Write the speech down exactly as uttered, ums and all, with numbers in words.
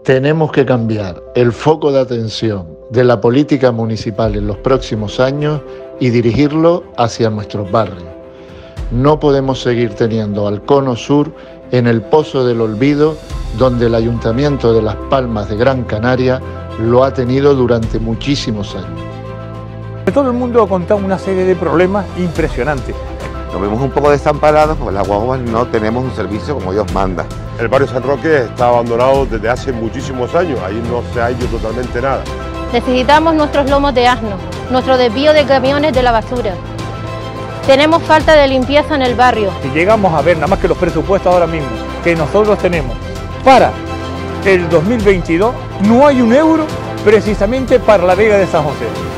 Tenemos que cambiar el foco de atención de la política municipal en los próximos años y dirigirlo hacia nuestros barrios. No podemos seguir teniendo al Cono Sur en el pozo del olvido, donde el Ayuntamiento de Las Palmas de Gran Canaria lo ha tenido durante muchísimos años. Todo el mundo ha contado una serie de problemas impresionantes. Nos vemos un poco desamparados porque las guaguas no tenemos un servicio como Dios manda. El barrio San Roque está abandonado desde hace muchísimos años, ahí no se ha hecho totalmente nada. Necesitamos nuestros lomos de asno, nuestro desvío de camiones de la basura. Tenemos falta de limpieza en el barrio. Si llegamos a ver nada más que los presupuestos ahora mismo que nosotros tenemos para el dos mil veintidós, no hay un euro precisamente para la Vega de San José.